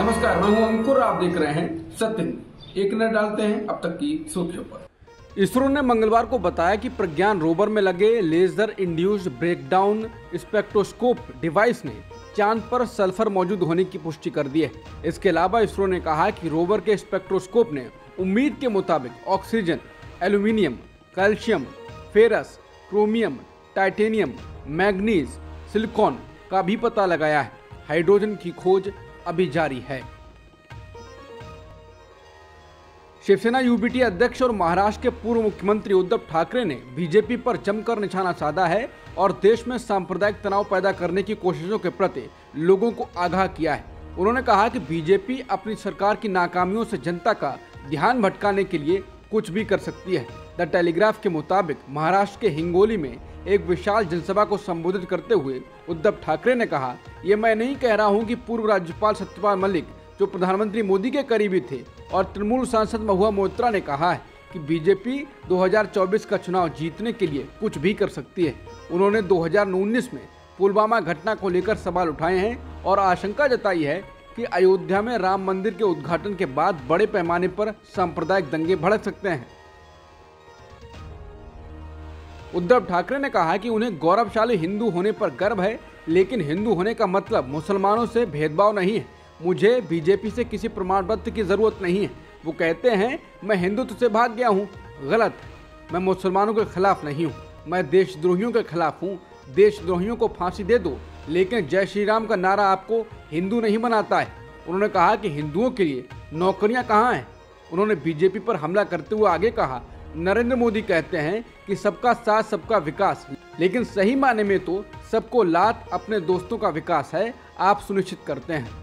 नमस्कार, मैं हूं अंकुर। आप देख रहे हैं सत्य। एक नजर डालते हैं अब तक की सुर्खियों पर। इसरो ने मंगलवार को बताया कि प्रज्ञान रोवर में लगे laser induced breakdown spectroscope device ने चांद पर सल्फर मौजूद होने की पुष्टि कर दी है। इसके अलावा इसरो ने कहा कि रोवर के स्पेक्ट्रोस्कोप ने उम्मीद के मुताबिक oxygen, aluminium, calcium, ferrous, chromium, titanium, manganese, silicon का भी पता लगाया है। हाइड्रोजन की खोज अभी जारी है। शिवसेना यूबीटी अध्यक्ष और महाराष्ट्र के पूर्व मुख्यमंत्री उद्धव ठाकरे ने बीजेपी पर जमकर निशाना साधा है और देश में सांप्रदायिक तनाव पैदा करने की कोशिशों के प्रति लोगों को आगाह किया है। उन्होंने कहा कि बीजेपी अपनी सरकार की नाकामियों से जनता का ध्यान भटकाने के लिए कुछ भी कर सकती है। द टेलीग्राफ के मुताबिक महाराष्ट्र के हिंगोली में एक विशाल जनसभा को संबोधित करते हुए उद्धव ठाकरे ने कहा, ये मैं नहीं कह रहा हूं कि पूर्व राज्यपाल सत्यपाल मलिक जो प्रधानमंत्री मोदी के करीबी थे और तृणमूल सांसद महुआ मोइत्रा ने कहा है कि बीजेपी 2024 का चुनाव जीतने के लिए कुछ भी कर सकती है। उन्होंने 2019 में पुलवामा घटना को लेकर सवाल उठाए हैं और आशंका जताई है कि अयोध्या में राम मंदिर के उद्घाटन के बाद बड़े पैमाने पर सांप्रदायिक दंगे भड़क सकते हैं। उद्धव ठाकरे ने कहा कि उन्हें गौरवशाली हिंदू होने पर गर्व है, लेकिन हिंदू होने का मतलब मुसलमानों से भेदभाव नहीं है। मुझे बीजेपी से किसी प्रमाण पत्र की जरूरत नहीं है। वो कहते हैं मैं हिंदुत्व से भाग गया हूँ, गलत। मैं मुसलमानों के खिलाफ नहीं हूँ, मैं देशद्रोहियों के खिलाफ हूँ। देशद्रोहियों को फांसी दे दो, लेकिन जय श्री राम का नारा आपको हिंदू नहीं बनाता है। उन्होंने कहा कि हिंदुओं के लिए नौकरियां कहाँ हैं। उन्होंने बीजेपी पर हमला करते हुए आगे कहा, नरेंद्र मोदी कहते हैं कि सबका साथ सबका विकास, लेकिन सही मायने में तो सबको लात अपने दोस्तों का विकास है, आप सुनिश्चित करते हैं।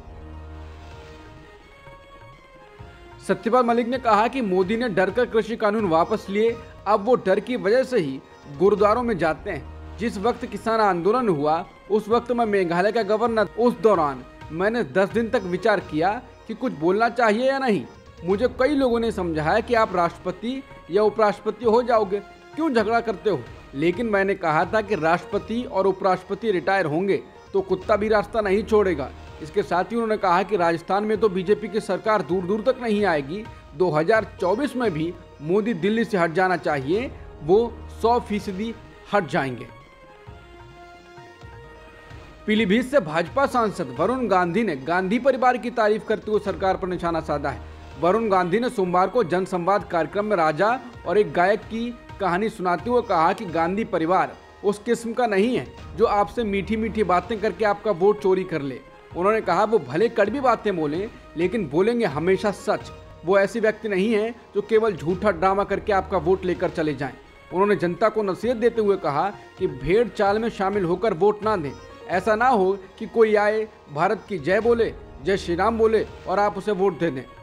सत्यपाल मलिक ने कहा कि मोदी ने डर कर कृषि कानून वापस लिए, अब वो डर की वजह से ही गुरुद्वारों में जाते हैं। जिस वक्त किसान आंदोलन हुआ उस वक्त मैं मेघालय का गवर्नर, उस दौरान मैंने 10 दिन तक विचार किया कि कुछ बोलना चाहिए या नहीं। मुझे कई लोगों ने समझाया कि आप राष्ट्रपति या उपराष्ट्रपति हो जाओगे, क्यों झगड़ा करते हो। लेकिन मैंने कहा था कि राष्ट्रपति और उपराष्ट्रपति रिटायर होंगे तो कुत्ता भी रास्ता नहीं छोड़ेगा। इसके साथ ही उन्होंने कहा कि राजस्थान में तो बीजेपी की सरकार दूर दूर तक नहीं आएगी। 2024 में भी मोदी दिल्ली से हट जाना चाहिए, वो 100% हट जाएंगे। पीलीभीत से भाजपा सांसद वरुण गांधी ने गांधी परिवार की तारीफ करते हुए सरकार पर निशाना साधा है। वरुण गांधी ने सोमवार को जनसंवाद कार्यक्रम में राजा और एक गायक की कहानी सुनाते हुए कहा कि गांधी परिवार उस किस्म का नहीं है जो आपसे मीठी मीठी बातें करके आपका वोट चोरी कर ले। उन्होंने कहा वो भले कड़वी बातें बोलें, लेकिन बोलेंगे हमेशा सच। वो ऐसे व्यक्ति नहीं है जो केवल झूठा ड्रामा करके आपका वोट लेकर चले जाएं। उन्होंने जनता को नसीहत देते हुए कहा कि भेड़ चाल में शामिल होकर वोट ना दें। ऐसा ना हो कि कोई आए, भारत की जय बोले, जय श्री राम बोले और आप उसे वोट दे दें।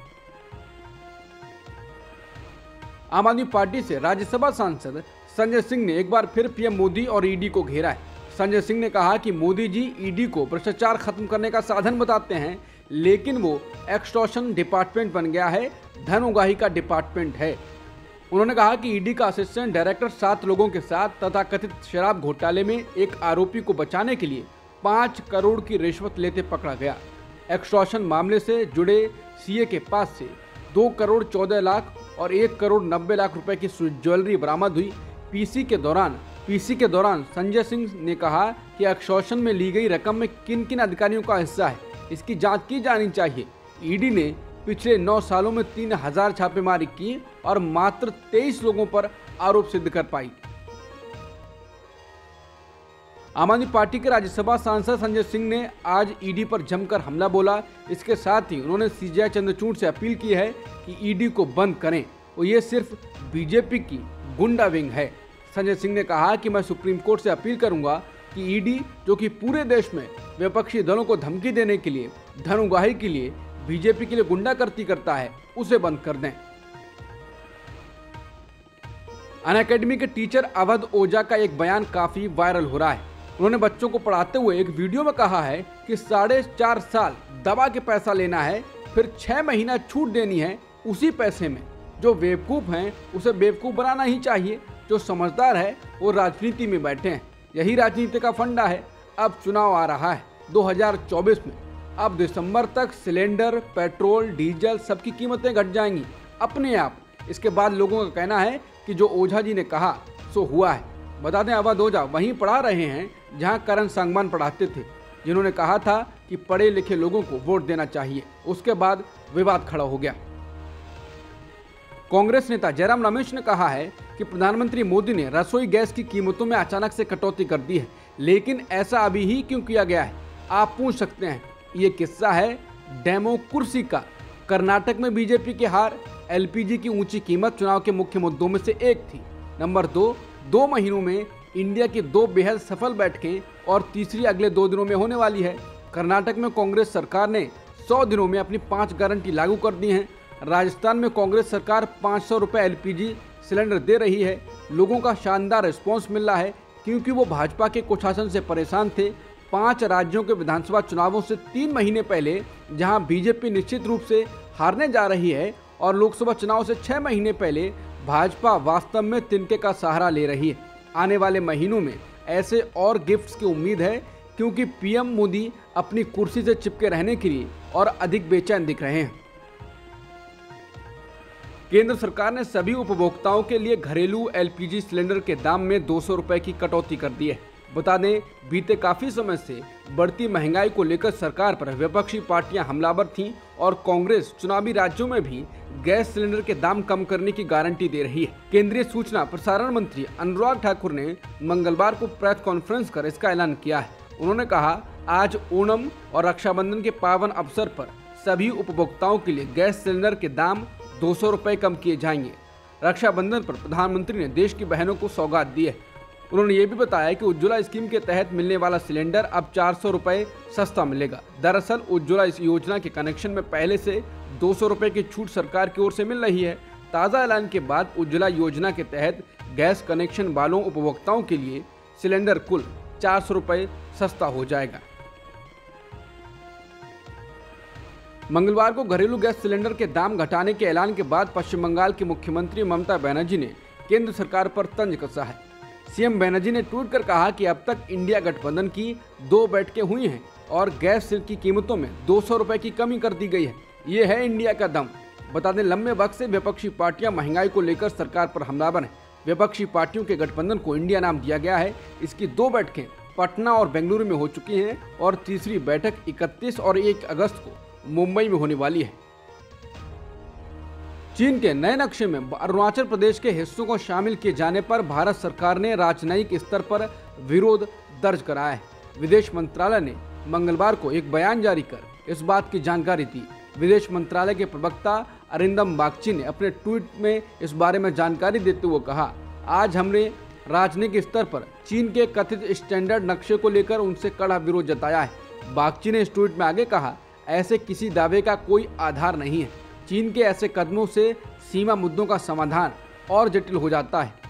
आम आदमी पार्टी से राज्यसभा सांसद संजय सिंह ने एक बार फिर पीएम मोदी और ईडी को घेरा है। संजय सिंह ने कहा कि मोदी जी ईडी को भ्रष्टाचार खत्म करने का साधन बताते हैं, लेकिन वो एक्सटॉर्शन डिपार्टमेंट बन गया है, धन उगाही का डिपार्टमेंट है। उन्होंने कहा कि ईडी का असिस्टेंट डायरेक्टर 7 लोगों के साथ तथा कथित शराब घोटाले में एक आरोपी को बचाने के लिए 5 करोड़ की रिश्वत लेते पकड़ा गया। एक्सटॉर्शन मामले से जुड़े सीए के पास से 2 करोड़ 14 लाख और 1 करोड़ 90 लाख रुपए की ज्वेलरी बरामद हुई। पीसी के दौरान संजय सिंह ने कहा कि एक्सटॉर्शन में ली गई रकम में किन किन अधिकारियों का हिस्सा है, इसकी जांच की जानी चाहिए। ईडी ने पिछले 9 सालों में 3000 छापेमारी की और मात्र 23 लोगों पर आरोप सिद्ध कर पाई। आम आदमी पार्टी के राज्यसभा सांसद संजय सिंह ने आज ईडी पर जमकर हमला बोला। इसके साथ ही उन्होंने सीजेआई चंद्रचूड़ से अपील की है कि ईडी को बंद करें और ये सिर्फ बीजेपी की गुंडा विंग है। संजय सिंह ने कहा कि मैं सुप्रीम कोर्ट से अपील करूंगा कि ईडी, जो कि पूरे देश में विपक्षी दलों को धमकी देने के लिए, धन उगाही के लिए, बीजेपी के लिए गुंडागर्दी करता है, उसे बंद कर दें। अनअकैडमी के टीचर अवध ओझा का एक बयान काफी वायरल हो रहा है। उन्होंने बच्चों को पढ़ाते हुए एक वीडियो में कहा है कि 4.5 साल दबा के पैसा लेना है, फिर 6 महीना छूट देनी है उसी पैसे में। जो बेवकूफ़ हैं उसे बेवकूफ़ बनाना ही चाहिए, जो समझदार है वो राजनीति में बैठे हैं। यही राजनीति का फंडा है। अब चुनाव आ रहा है 2024 में, अब दिसंबर तक सिलेंडर, पेट्रोल, डीजल सबकी कीमतें घट जाएंगी अपने आप। इसके बाद लोगों का कहना है कि जो ओझा जी ने कहा सो हुआ है। बता दें, अवध ओझा वहीं पढ़ा रहे हैं जहां करण सांगवान पढ़ाते थे, जिन्होंने कहा था कि पढ़े लिखे लोगों को वोट देना चाहिए। उसके बाद विवाद खड़ा हो गया। कांग्रेस नेता जयराम रमेश ने कहा है कि प्रधानमंत्री मोदी ने रसोई गैस की कीमतों में अचानक से कटौती कर दी है, लेकिन ऐसा अभी ही क्यों किया गया है? आप पूछ सकते हैं। ये किस्सा है डेमोक्रेसी का। कर्नाटक में बीजेपी की हार, एलपीजी की ऊंची कीमत चुनाव के मुख्य मुद्दों में से एक थी। नंबर 2 महीनों में इंडिया की 2 बेहद सफल बैठकें और तीसरी अगले 2 दिनों में होने वाली है। कर्नाटक में कांग्रेस सरकार ने 100 दिनों में अपनी 5 गारंटी लागू कर दी हैं। राजस्थान में कांग्रेस सरकार 500 रुपये एलपीजी सिलेंडर दे रही है। लोगों का शानदार रिस्पॉन्स मिल रहा है क्योंकि वो भाजपा के कुशासन से परेशान थे। 5 राज्यों के विधानसभा चुनावों से 3 महीने पहले जहां बीजेपी निश्चित रूप से हारने जा रही है और लोकसभा चुनाव से 6 महीने पहले भाजपा वास्तव में तिनके का सहारा ले रही है। आने वाले महीनों में ऐसे और गिफ्ट्स की उम्मीद है क्योंकि पीएम मोदी अपनी कुर्सी से चिपके रहने के लिए और अधिक बेचैन दिख रहे हैं। केंद्र सरकार ने सभी उपभोक्ताओं के लिए घरेलू एलपीजी सिलेंडर के दाम में 200 रुपए की कटौती कर दी है। बता दें, बीते काफी समय से बढ़ती महंगाई को लेकर सरकार पर विपक्षी पार्टियां हमलावर थीं और कांग्रेस चुनावी राज्यों में भी गैस सिलेंडर के दाम कम करने की गारंटी दे रही है। केंद्रीय सूचना प्रसारण मंत्री अनुराग ठाकुर ने मंगलवार को प्रेस कॉन्फ्रेंस कर इसका ऐलान किया है। उन्होंने कहा, आज ओणम और रक्षाबंधन के पावन अवसर पर सभी उपभोक्ताओं के लिए गैस सिलेंडर के दाम 200 रुपए कम किए जाएंगे। रक्षाबंधन पर प्रधानमंत्री ने देश की बहनों को सौगात दी है। उन्होंने ये भी बताया कि उज्ज्वला स्कीम के तहत मिलने वाला सिलेंडर अब 400 रुपए सस्ता मिलेगा। दरअसल उज्ज्वला इस योजना के कनेक्शन में पहले से 200 रुपए की छूट सरकार की ओर से मिल रही है। ताज़ा ऐलान के बाद उज्ज्वला योजना के तहत गैस कनेक्शन वालों उपभोक्ताओं के लिए सिलेंडर कुल 400 रुपए सस्ता हो जाएगा। मंगलवार को घरेलू गैस सिलेंडर के दाम घटाने के ऐलान के बाद पश्चिम बंगाल की मुख्यमंत्री ममता बनर्जी ने केंद्र सरकार पर तंज कसा है। सीएम बनर्जी ने ट्वीट कर कहा कि अब तक इंडिया गठबंधन की 2 बैठकें हुई हैं और गैस की कीमतों में 200 रुपए की कमी कर दी गई है। ये है इंडिया का दम। बता दें, लंबे वक्त से विपक्षी पार्टियां महंगाई को लेकर सरकार पर हमलावर हैं। विपक्षी पार्टियों के गठबंधन को इंडिया नाम दिया गया है। इसकी 2 बैठकें पटना और बेंगलुरु में हो चुकी हैं और तीसरी बैठक 31 और 1 अगस्त को मुंबई में होने वाली है। चीन के नए नक्शे में अरुणाचल प्रदेश के हिस्सों को शामिल किए जाने पर भारत सरकार ने राजनयिक स्तर पर विरोध दर्ज कराया है। विदेश मंत्रालय ने मंगलवार को एक बयान जारी कर इस बात की जानकारी दी। विदेश मंत्रालय के प्रवक्ता अरिंदम बागची ने अपने ट्वीट में इस बारे में जानकारी देते हुए कहा, आज हमने राजनयिक स्तर पर चीन के कथित स्टैंडर्ड नक्शे को लेकर उनसे कड़ा विरोध जताया है। बागची ने इस ट्वीट में आगे कहा, ऐसे किसी दावे का कोई आधार नहीं है। चीन के ऐसे कदमों से सीमा मुद्दों का समाधान और जटिल हो जाता है।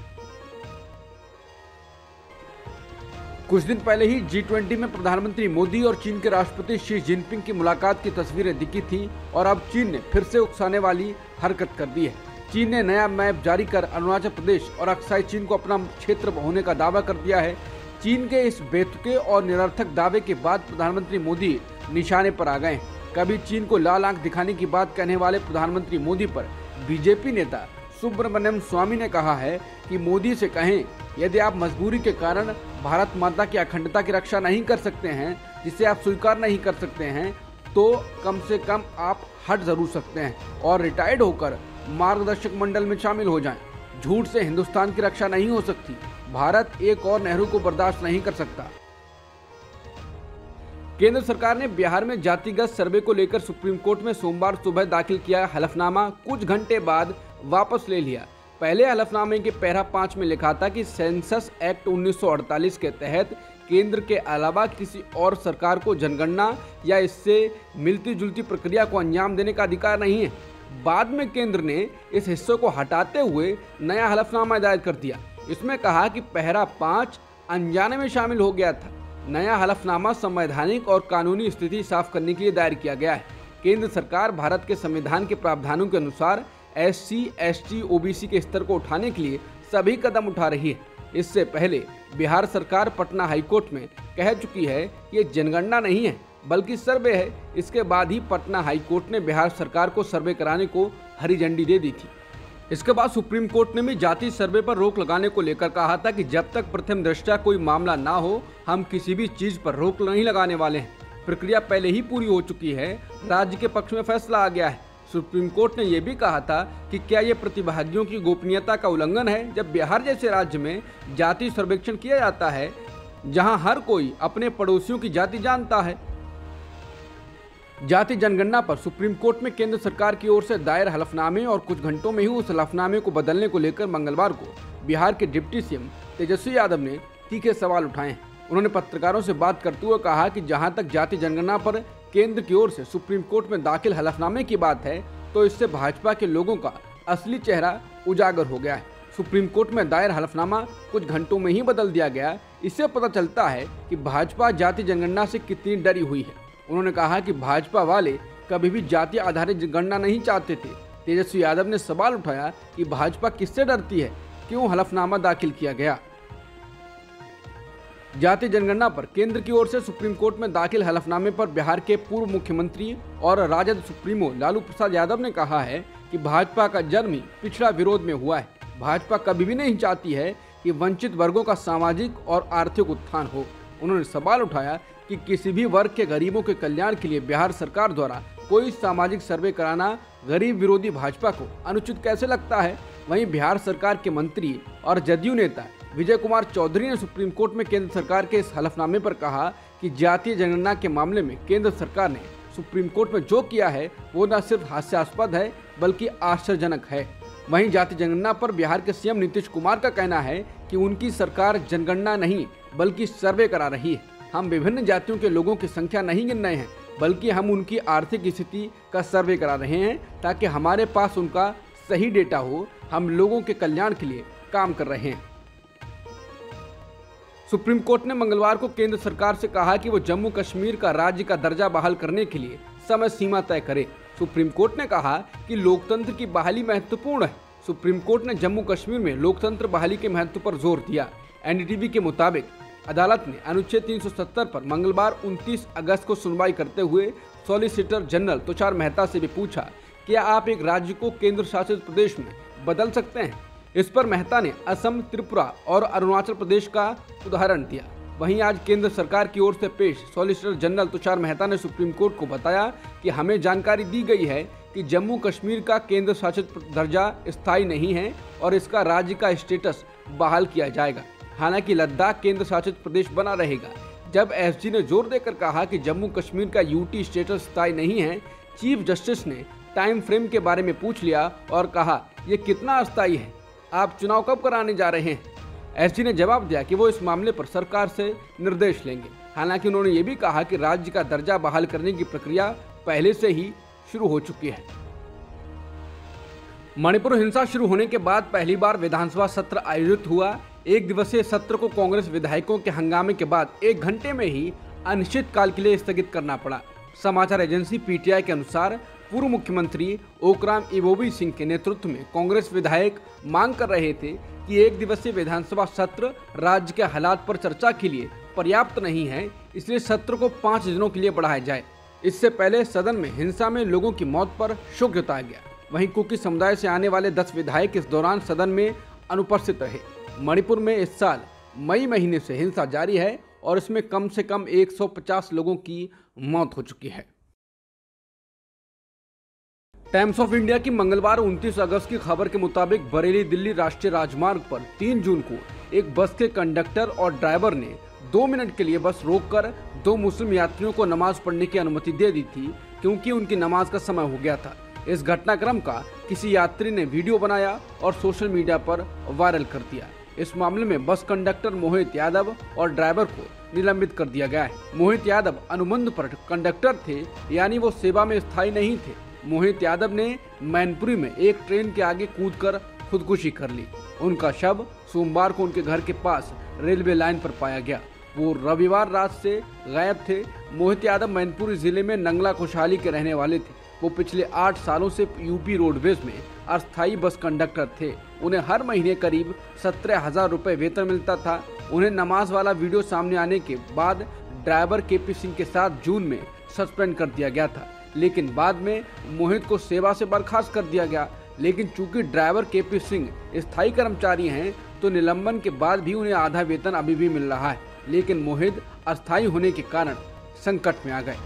कुछ दिन पहले ही G20 में प्रधानमंत्री मोदी और चीन के राष्ट्रपति शी जिनपिंग की मुलाकात की तस्वीरें दिखी थी और अब चीन ने फिर से उकसाने वाली हरकत कर दी है। चीन ने नया मैप जारी कर अरुणाचल प्रदेश और अक्साई चीन को अपना क्षेत्र होने का दावा कर दिया है। चीन के इस बेतुके और निरर्थक दावे के बाद प्रधानमंत्री मोदी निशाने पर आ गए। कभी चीन को लाल आंख दिखाने की बात कहने वाले प्रधानमंत्री मोदी पर बीजेपी नेता सुब्रमण्यम स्वामी ने कहा है कि मोदी से कहें, यदि आप मजबूरी के कारण भारत माता की अखंडता की रक्षा नहीं कर सकते हैं, जिसे आप स्वीकार नहीं कर सकते हैं, तो कम से कम आप हट जरूर सकते हैं और रिटायर्ड होकर मार्गदर्शक मंडल में शामिल हो जाएं। झूठ से हिंदुस्तान की रक्षा नहीं हो सकती। भारत एक और नेहरू को बर्दाश्त नहीं कर सकता। केंद्र सरकार ने बिहार में जातिगत सर्वे को लेकर सुप्रीम कोर्ट में सोमवार सुबह दाखिल किया हलफनामा कुछ घंटे बाद वापस ले लिया। पहले हलफनामे के पैरा 5 में लिखा था कि सेंसस एक्ट 1948 के तहत केंद्र के अलावा किसी और सरकार को जनगणना या इससे मिलती जुलती प्रक्रिया को अंजाम देने का अधिकार नहीं है। बाद में केंद्र ने इस हिस्से को हटाते हुए नया हलफनामा दायर कर दिया। इसमें कहा कि पैरा 5 अनजाने में शामिल हो गया था। नया हलफनामा संवैधानिक और कानूनी स्थिति साफ करने के लिए दायर किया गया है। केंद्र सरकार भारत के संविधान के प्रावधानों के अनुसार SC, ST, OBC के स्तर को उठाने के लिए सभी कदम उठा रही है। इससे पहले बिहार सरकार पटना हाईकोर्ट में कह चुकी है कि ये जनगणना नहीं है, बल्कि सर्वे है। इसके बाद ही पटना हाईकोर्ट ने बिहार सरकार को सर्वे कराने को हरी झंडी दे दी थी। इसके बाद सुप्रीम कोर्ट ने भी जाति सर्वे पर रोक लगाने को लेकर कहा था कि जब तक प्रथम दृष्टया कोई मामला ना हो, हम किसी भी चीज पर रोक नहीं लगाने वाले हैं। प्रक्रिया पहले ही पूरी हो चुकी है, राज्य के पक्ष में फैसला आ गया है। सुप्रीम कोर्ट ने यह भी कहा था कि क्या ये प्रतिभागियों की गोपनीयता का उल्लंघन है जब बिहार जैसे राज्य में जाति सर्वेक्षण किया जाता है, जहां हर कोई अपने पड़ोसियों की जाति जानता है। जाति जनगणना पर सुप्रीम कोर्ट में केंद्र सरकार की ओर से दायर हलफनामे और कुछ घंटों में ही उस हलफनामे को बदलने को लेकर मंगलवार को बिहार के डिप्टी सीएम तेजस्वी यादव ने तीखे सवाल उठाए हैं। उन्होंने पत्रकारों से बात करते हुए कहा कि जहां तक जाति जनगणना पर केंद्र की ओर से सुप्रीम कोर्ट में दाखिल हलफनामे की बात है, तो इससे भाजपा के लोगों का असली चेहरा उजागर हो गया है। सुप्रीम कोर्ट में दायर हलफनामा कुछ घंटों में ही बदल दिया गया। इससे पता चलता है कि भाजपा जाति जनगणना से कितनी डरी हुई है। उन्होंने कहा कि भाजपा वाले कभी भी जाति आधारित गणना नहीं चाहते थे। तेजस्वी यादव ने सवाल उठाया कि भाजपा किससे डरती है, क्यों हलफनामा दाखिल किया गया। जाति जनगणना पर केंद्र की ओर से सुप्रीम कोर्ट में दाखिल हलफनामे पर बिहार के पूर्व मुख्यमंत्री और राजद सुप्रीमो लालू प्रसाद यादव ने कहा है कि भाजपा का जन्म ही पिछड़ा विरोध में हुआ है। भाजपा कभी भी नहीं चाहती है कि वंचित वर्गों का सामाजिक और आर्थिक उत्थान हो। उन्होंने सवाल उठाया कि किसी भी वर्ग के गरीबों के कल्याण के लिए बिहार सरकार द्वारा कोई सामाजिक सर्वे कराना गरीब विरोधी भाजपा को अनुचित कैसे लगता है। वहीं बिहार सरकार के मंत्री और जदयू नेता विजय कुमार चौधरी ने सुप्रीम कोर्ट में केंद्र सरकार के इस हलफनामे पर कहा कि जातीय जनगणना के मामले में केंद्र सरकार ने सुप्रीम कोर्ट में जो किया है वो न सिर्फ हास्यास्पद है बल्कि आश्चर्यजनक है। वहीं जाति जनगणना पर बिहार के सीएम नीतीश कुमार का कहना है कि उनकी सरकार जनगणना नहीं बल्कि सर्वे करा रही है। हम विभिन्न जातियों के लोगों की संख्या नहीं गिन रहे हैं, बल्कि हम उनकी आर्थिक स्थिति का सर्वे करा रहे हैं ताकि हमारे पास उनका सही डेटा हो। हम लोगों के कल्याण के लिए काम कर रहे हैं। सुप्रीम कोर्ट ने मंगलवार को केंद्र सरकार से कहा कि वो जम्मू कश्मीर का राज्य का दर्जा बहाल करने के लिए समय सीमा तय करे। सुप्रीम कोर्ट ने कहा कि लोकतंत्र की बहाली महत्वपूर्ण है। सुप्रीम कोर्ट ने जम्मू कश्मीर में लोकतंत्र बहाली के महत्व पर जोर दिया। एनडीटीवी के मुताबिक अदालत ने अनुच्छेद 370 पर मंगलवार 29 अगस्त को सुनवाई करते हुए सॉलिसिटर जनरल तुषार मेहता से भी पूछा, क्या आप एक राज्य को केंद्र शासित प्रदेश में बदल सकते हैं। इस पर मेहता ने असम, त्रिपुरा और अरुणाचल प्रदेश का उदाहरण दिया। वहीं आज केंद्र सरकार की ओर से पेश सॉलिसिटर जनरल तुषार मेहता ने सुप्रीम कोर्ट को बताया कि हमें जानकारी दी गई है कि जम्मू कश्मीर का केंद्र शासित दर्जा स्थायी नहीं है और इसका राज्य का स्टेटस बहाल किया जाएगा। हालांकि लद्दाख केंद्र शासित प्रदेश बना रहेगा। जब एसजी ने जोर देकर कहा कि जम्मू कश्मीर का यूटी स्टेटस स्थायी नहीं है, चीफ जस्टिस ने टाइम फ्रेम के बारे में पूछ लिया और कहा, ये कितना अस्थायी है, आप चुनाव कब कराने जा रहे हैं। एसजी ने जवाब दिया कि वो इस मामले पर सरकार से निर्देश लेंगे। हालांकि उन्होंने ये भी कहा कि राज्य का दर्जा बहाल करने की प्रक्रिया पहले से ही शुरू हो चुकी है। मणिपुर हिंसा शुरू होने के बाद पहली बार विधानसभा सत्र आयोजित हुआ। एक दिवसीय सत्र को कांग्रेस विधायकों के हंगामे के बाद 1 घंटे में ही अनिश्चितकाल के लिए स्थगित करना पड़ा। समाचार एजेंसी पीटीआई के अनुसार पूर्व मुख्यमंत्री ओकराम इबोबी सिंह के नेतृत्व में कांग्रेस विधायक मांग कर रहे थे कि 1 दिवसीय विधानसभा सत्र राज्य के हालात पर चर्चा के लिए पर्याप्त नहीं है, इसलिए सत्र को 5 दिनों के लिए बढ़ाया जाए। इससे पहले सदन में हिंसा में लोगों की मौत पर शोक जताया गया। वहीं कुकी समुदाय से आने वाले 10 विधायक इस दौरान सदन में अनुपस्थित रहे। मणिपुर में इस साल मई महीने से हिंसा जारी है और इसमें कम से कम 150 लोगों की मौत हो चुकी है। टाइम्स ऑफ इंडिया की मंगलवार 29 अगस्त की खबर के मुताबिक बरेली दिल्ली राष्ट्रीय राजमार्ग पर 3 जून को एक बस के कंडक्टर और ड्राइवर ने 2 मिनट के लिए बस रोककर 2 मुस्लिम यात्रियों को नमाज पढ़ने की अनुमति दे दी थी, क्योंकि उनकी नमाज का समय हो गया था। इस घटनाक्रम का किसी यात्री ने वीडियो बनाया और सोशल मीडिया पर वायरल कर दिया। इस मामले में बस कंडक्टर मोहित यादव और ड्राइवर को निलंबित कर दिया गया है। मोहित यादव अनुबंध पर कंडक्टर थे, यानी वो सेवा में स्थायी नहीं थे। मोहित यादव ने मैनपुरी में एक ट्रेन के आगे कूदकर खुदकुशी कर ली। उनका शव सोमवार को उनके घर के पास रेलवे लाइन पर पाया गया। वो रविवार रात से गायब थे। मोहित यादव मैनपुरी जिले में नंगला खुशहाली के रहने वाले थे। वो पिछले 8 सालों से यूपी रोडवेज में अस्थायी बस कंडक्टर थे। उन्हें हर महीने करीब 17,000 रुपए वेतन मिलता था। उन्हें नमाज वाला वीडियो सामने आने के बाद ड्राइवर केपी सिंह के साथ जून में सस्पेंड कर दिया गया था, लेकिन बाद में मोहित को सेवा से बर्खास्त कर दिया गया। लेकिन चूंकि ड्राइवर केपी सिंह स्थायी कर्मचारी हैं, तो निलंबन के बाद भी उन्हें आधा वेतन अभी भी मिल रहा है। लेकिन मोहित अस्थायी होने के कारण संकट में आ गए।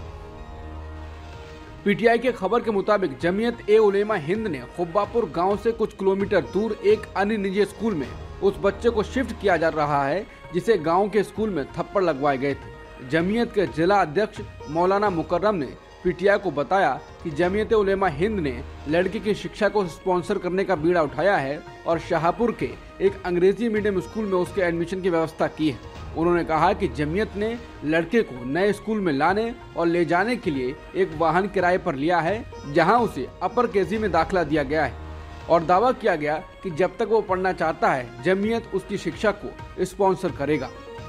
पीटीआई के खबर के मुताबिक जमीयत ए उलेमा हिंद ने खुब्बापुर गांव से कुछ किलोमीटर दूर एक अन्य निजी स्कूल में उस बच्चे को शिफ्ट किया जा रहा है जिसे गांव के स्कूल में थप्पड़ लगवाए गए थे। जमीयत के जिला अध्यक्ष मौलाना मुकर्रम ने पीटीआई को बताया कि जमीयत ए उलेमा हिंद ने लड़की की शिक्षा को स्पॉन्सर करने का बीड़ा उठाया है और शाहपुर के एक अंग्रेजी मीडियम स्कूल में उसके एडमिशन की व्यवस्था की है। उन्होंने कहा कि जमीयत ने लड़के को नए स्कूल में लाने और ले जाने के लिए एक वाहन किराए पर लिया है, जहां उसे अपर केजी में दाखिला दिया गया है और दावा किया गया कि जब तक वो पढ़ना चाहता है, जमीयत उसकी शिक्षा को स्पॉन्सर करेगा।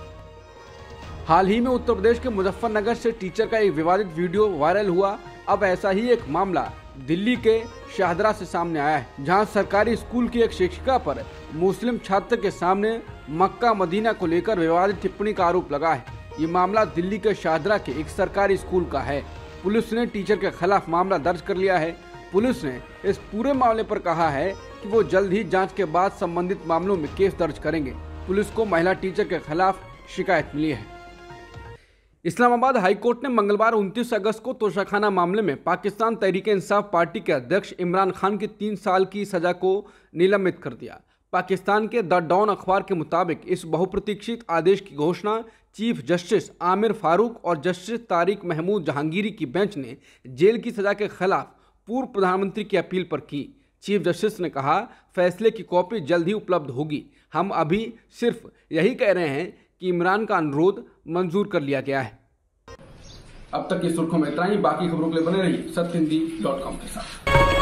हाल ही में उत्तर प्रदेश के मुजफ्फरनगर से टीचर का एक विवादित वीडियो वायरल हुआ। अब ऐसा ही एक मामला दिल्ली के शाहदरा से सामने आया है, जहां सरकारी स्कूल की एक शिक्षिका पर मुस्लिम छात्र के सामने मक्का मदीना को लेकर विवादित टिप्पणी का आरोप लगा है। ये मामला दिल्ली के शाहदरा के एक सरकारी स्कूल का है। पुलिस ने टीचर के खिलाफ मामला दर्ज कर लिया है। पुलिस ने इस पूरे मामले पर कहा है कि वो जल्द ही जांच के बाद संबंधित मामलों में केस दर्ज करेंगे। पुलिस को महिला टीचर के खिलाफ शिकायत मिली है। इस्लामाबाद हाईकोर्ट ने मंगलवार 29 अगस्त को तोशाखाना मामले में पाकिस्तान तहरीक-ए-इंसाफ पार्टी के अध्यक्ष इमरान खान की 3 साल की सजा को निलंबित कर दिया। पाकिस्तान के द डॉन अखबार के मुताबिक इस बहुप्रतीक्षित आदेश की घोषणा चीफ जस्टिस आमिर फारूक और जस्टिस तारिक महमूद जहांगीरी की बेंच ने जेल की सजा के खिलाफ पूर्व प्रधानमंत्री की अपील पर की। चीफ जस्टिस ने कहा, फैसले की कॉपी जल्द ही उपलब्ध होगी। हम अभी सिर्फ यही कह रहे हैं कि इमरान का अनुरोध मंजूर कर लिया गया है। अब तक की सुर्खियों में इतना ही। बाकी खबरों के लिए बने रहिए सत्यहिंदी.com के साथ।